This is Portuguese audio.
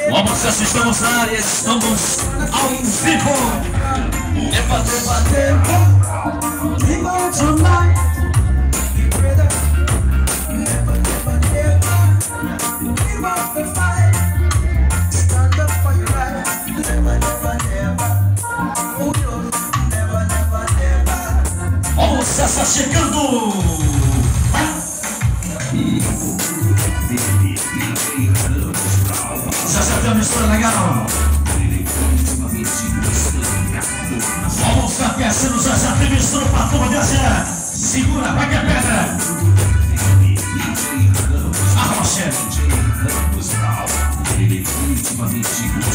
Vamos, se estamos na área, estamos ao vivo. Never give out your life. Never give up the fight. Stand up for your right. Never. Oh no, never. Vamos, César chegando. Já tem uma mistura legal. Vamos, cafécinos, já tem mistura pra turma dessa. Segura, vai que é pedra. Arrocha.